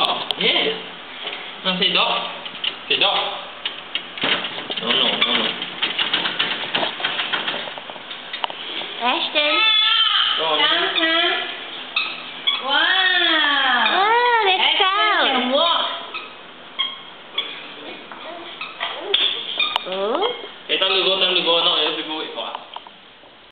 dog. Yes. Now say dog. Say dog. No, no, no, no. Ashton. Go on.